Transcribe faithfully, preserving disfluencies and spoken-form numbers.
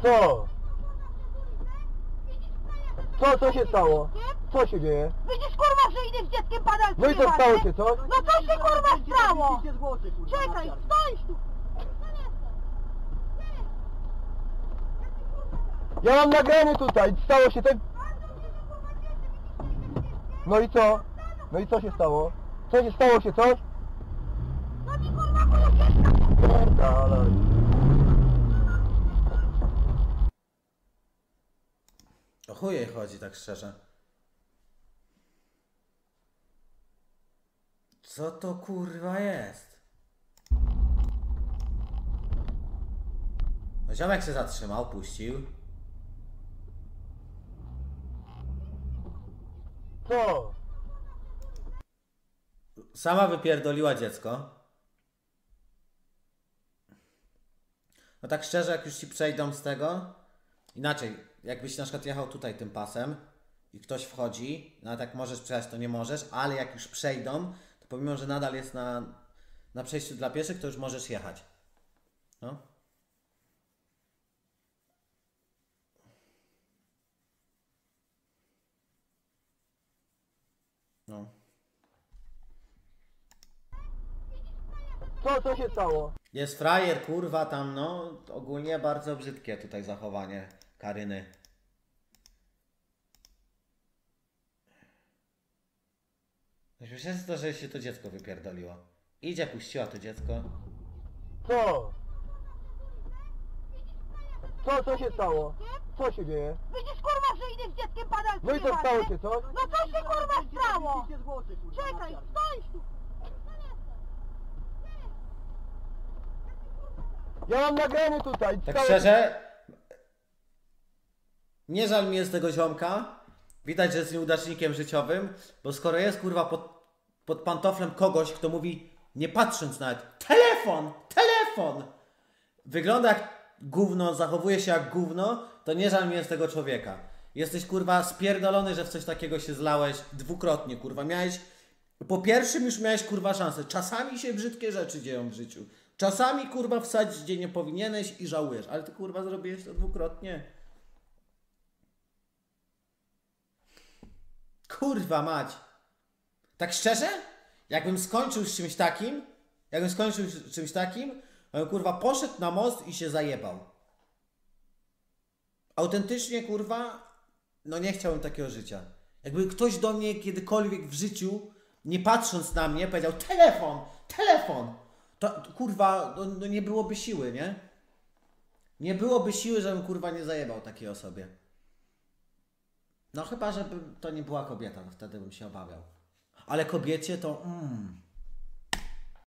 Co? Co, co się stało? Co się dzieje? Widzisz kurwa, że idę z dzieckiem padalcem. No i co stało się, co? No co się kurwa stało? Czekaj, stoisz tu. Ja mam nagranie tutaj, stało się tak... No i co? No i co się stało? Co się stało się, coś? No mi kurwa koło dziecka. Pierdalaj. O chuj jej chodzi, tak szczerze. Co to kurwa jest? No ziomek się zatrzymał, puścił. Co? Sama wypierdoliła dziecko. No tak szczerze, jak już ci przejdą z tego... Inaczej, jakbyś na przykład jechał tutaj tym pasem i ktoś wchodzi, no tak możesz przejechać, to nie możesz, ale jak już przejdą, to pomimo, że nadal jest na, na przejściu dla pieszych, to już możesz jechać. No. No. Co, co się stało? Jest frajer, kurwa, tam, no, ogólnie bardzo brzydkie tutaj zachowanie Karyny. Już jest to, że się to dziecko wypierdoliło. Idzie, puściła to dziecko. Co? Co, co się stało? Co się dzieje? Widzisz kurwa, że idę z dzieckiem padalcem. No i co stało się, co? No co się kurwa stało? Czekaj, stoisz tu. Ja mam nagranie tutaj, Tak stało... szczerze, nie żal mi jest tego ziomka. Widać, że jest nieudacznikiem życiowym, bo skoro jest kurwa pod, pod pantoflem kogoś, kto mówi, nie patrząc nawet, telefon, telefon, wygląda jak gówno, zachowuje się jak gówno, to nie żal mi jest tego człowieka. Jesteś kurwa spierdolony, że w coś takiego się zlałeś dwukrotnie, kurwa. Miałeś, po pierwszym już miałeś kurwa szansę. Czasami się brzydkie rzeczy dzieją w życiu. Czasami kurwa wsadzić gdzie nie powinieneś i żałujesz, ale ty kurwa zrobiłeś to dwukrotnie. Kurwa mać. Tak szczerze? Jakbym skończył z czymś takim, jakbym skończył z czymś takim, to bym kurwa poszedł na most i się zajebał. Autentycznie kurwa, no nie chciałbym takiego życia. Jakby ktoś do mnie kiedykolwiek w życiu, nie patrząc na mnie, powiedział telefon, telefon, to, to kurwa, no, no nie byłoby siły, nie? Nie byłoby siły, żebym kurwa nie zajebał takiej osobie. No chyba, żeby to nie była kobieta, to wtedy bym się obawiał. Ale kobiecie to... Mm.